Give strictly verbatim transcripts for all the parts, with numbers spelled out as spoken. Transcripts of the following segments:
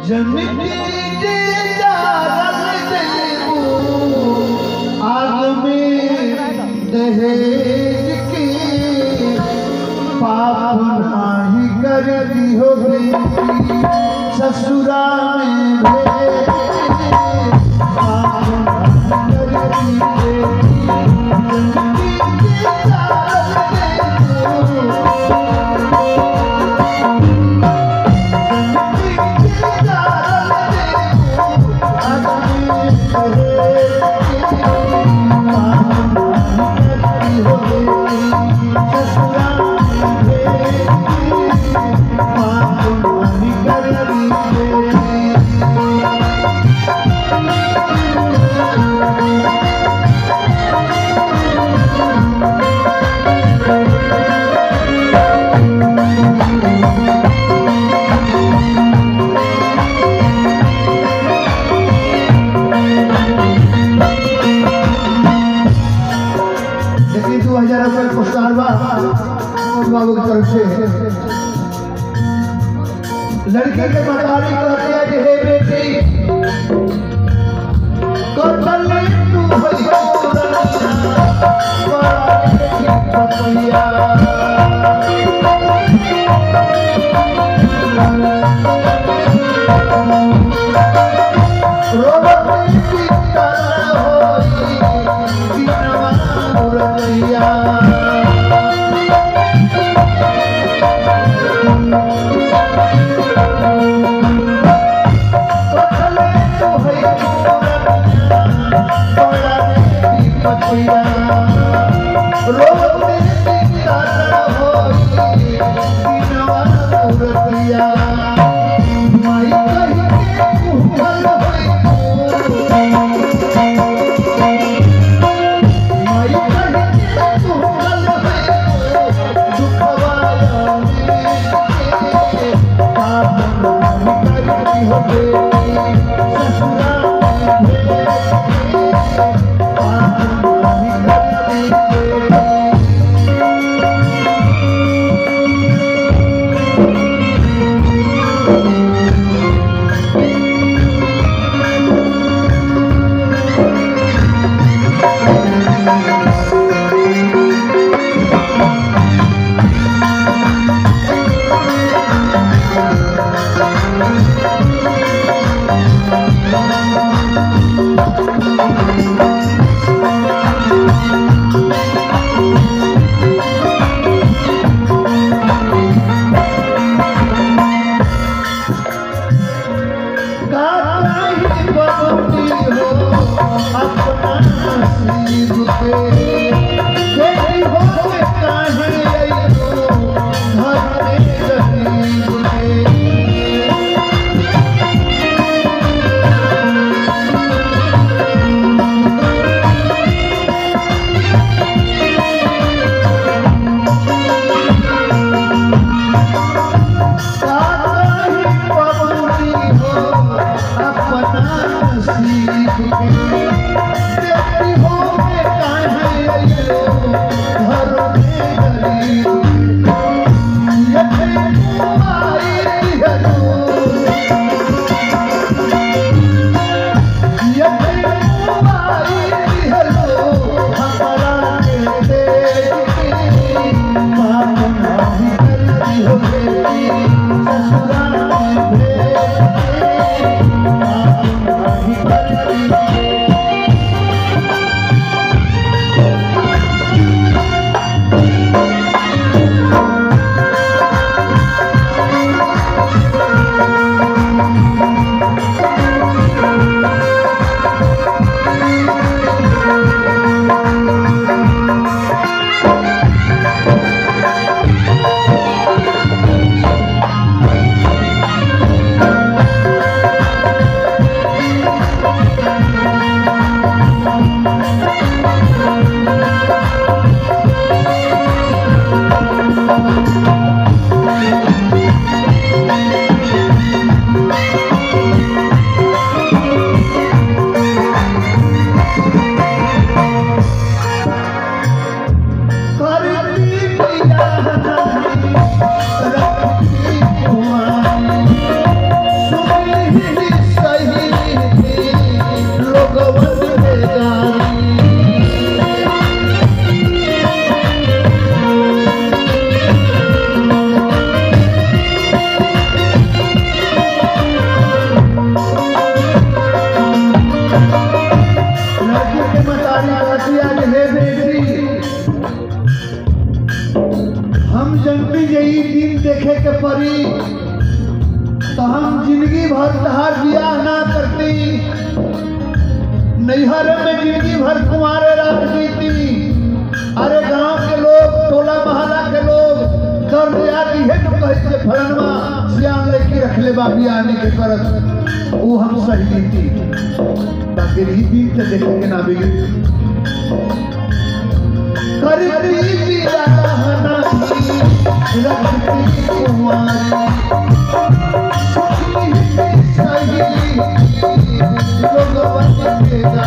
जमिनी के जागल देबू आग में दहेज के पाप नाही कर दियो ससुरा में भेज पाप नाही कर दियो जमिनी के जागल देबू बाबू की तरफ से लड़के के मतारी कहते हैं कि हे बेटी कतल तू भैया भर तहार बियाह ना करती, नैहर में जिंदगी भर कुंवारे रख देती। अरे गांव के लोग, टोला मोहल्ला के लोग दर्द याद है तो कहे से फलनवा सियान लेके रख ले बाबी आने के करत वो हम सही थी। बाकी रही दिन तो देखे के ना बिगड़ी करती बिया ना रखती कुंवारी सही लोग बन के जा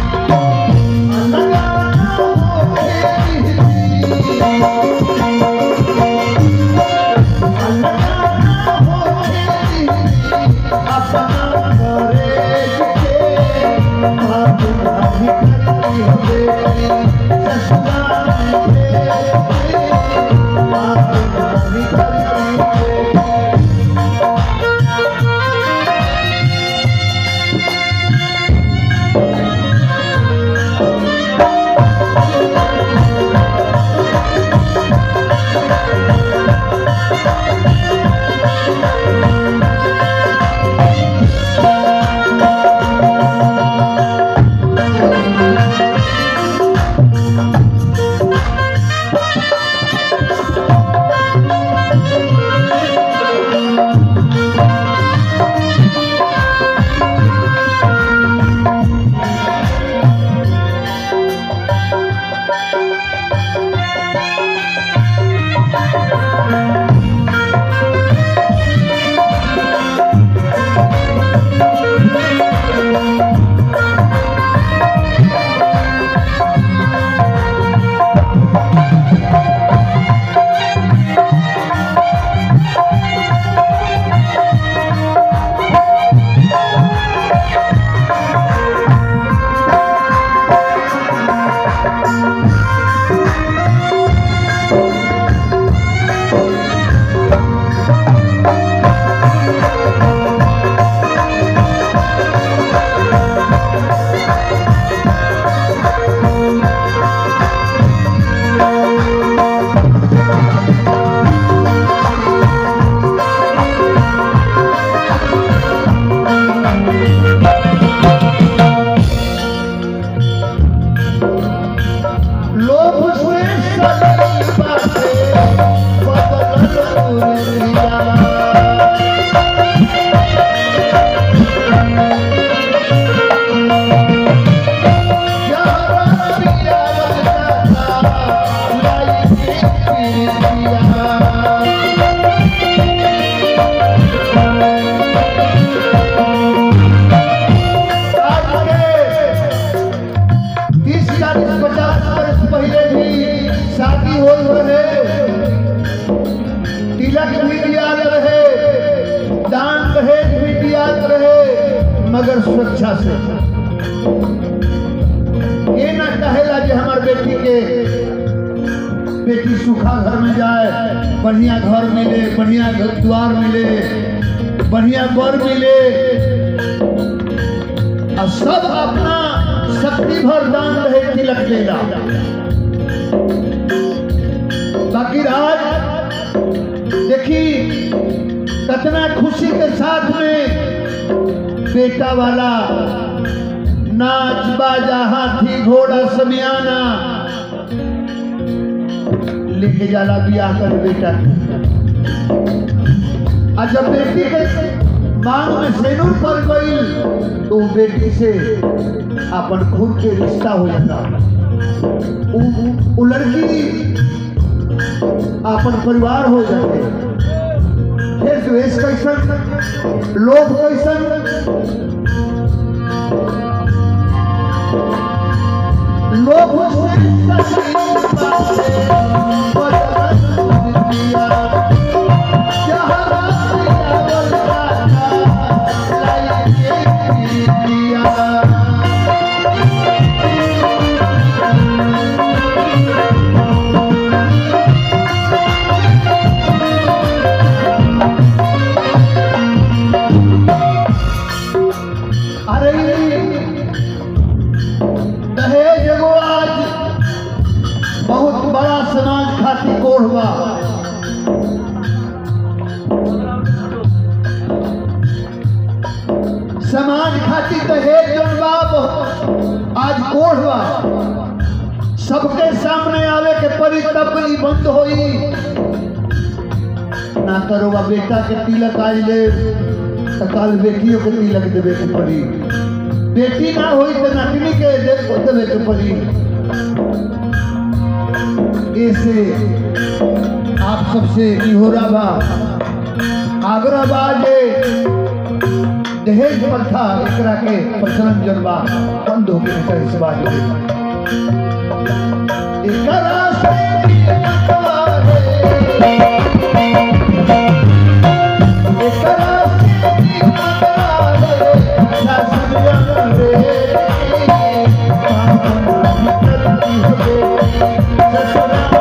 मगर सुरक्षा से ये ना कहेला कि हमार बेटी के बेटी सुखा घर में जाए, बढ़िया घर मिले, बढ़िया द्वार मिले, बढ़िया बर मिले और सब अपना शक्ति भर दान रहे तिलक देला। बाकी राज देखी कितना खुशी के साथ में बेटा वाला नाच बाजा हाथी घोड़ा समियाना लेके जाला बियाह कर बेटा। और जब बेटी के मांग में सेनूर पड़ गई तो बेटी से अपन खुद के रिश्ता हो जाता। वो लड़की अपन परिवार हो जाते। फिर द्वेष कैसन, लोभ कैसन, लोभ दहेज एगो आज बहुत बड़ा समाज खातिर समाज खातिर दहेज जौन बा आज कोढ़ बा, सबके सामने आवे के परी तब ई बंद होई। ना करो बा बेटा के तिलक आज ले तो कल बेटियों के तिलक देवे के पड़ी, बेटी ना होई तो नटनी के देवे के पड़ी। ऐसे आप सबसे निहोरा बा आग्रह बा जे दहेज प्रथा एकरा के प्रचलन जन बा बंद होके इस बात एकरा से एकरा से